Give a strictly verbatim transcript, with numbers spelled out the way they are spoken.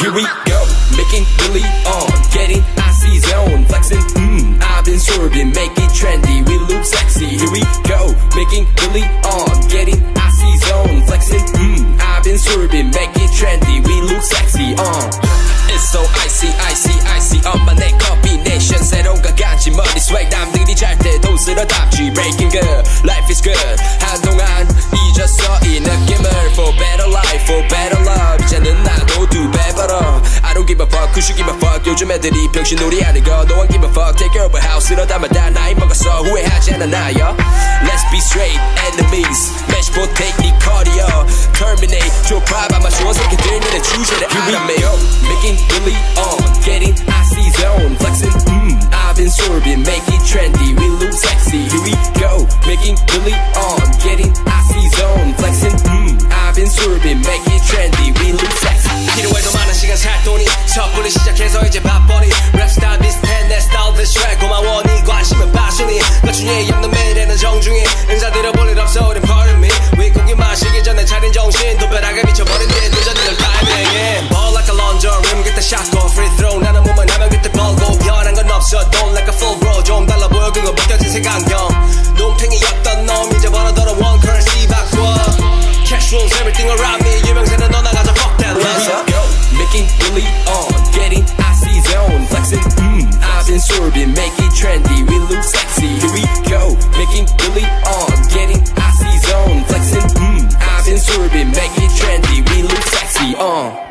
Here we go, making really on, getting icy zone, flexing, mmm, I've been swerving, make it trendy, we look sexy. Here we go, making really on, getting icy zone, flexing, mmm, I've been swerving, make it trendy, we look sexy. Uh, it's so icy, icy, icy, 엄마네 combination, 새로운 가간지 머리 swag, 남들이 잘 때도 쓸어담지, breaking good, life is good. 한동안 잊었어 이 느낌을, for better life, for better love. 이제는 나도 두 배 벌어. I don't give a fuck, who should give a fuck. 요즘 애들이 병신놀이 하는 거, no one give a fuck. Take care of a house, 이러다마다 나이 먹었어, 후회하지 않아 나요. Let's be straight, enemies, match potato, 니 cardio, terminate, 좁아 아마 좋은 새끼들 눈에 주제를 알아매. Making really on, getting icy zone, flexing, mmm, I've been swerving, make it trendy, we look sexy. Here we go, making really on, getting icy zone, flexing, mmm, I've been swerving, make it trendy, we look sexy. 필요해도 많은 시간 살 돈이 섣불리 시작해서 이제 밥벌이 랩스타일 비슷해 내 스타일 this track 고마워 네 관심은 빠순이 거춘이 없는 매일에는 정중히 인사 드려볼 일 없어 우린 pardon me 윗고기 마시기 전에 차린 정신 도배하게 미쳐버린 뒤에 늦어지는 타이밍에 Ball like a launcher rim get the shot go free throw 나는 몸만 하면 그때 벌고 변한 건 없어 don't like a full bro 좀 달라 보여 그거 벗겨진 색안경 놈탱이였던 놈 이제 벌어더러 one currency 바꿔 cash rules everything around me 유명세는 너 나가자 fuck that love Making really on, getting icy zone, flexing, mmm, I've been swerving, make it trendy, we look sexy. Here we go, making really on, getting icy zone, flexing, mmm, I've been swerving, make it trendy, we look sexy. Uh.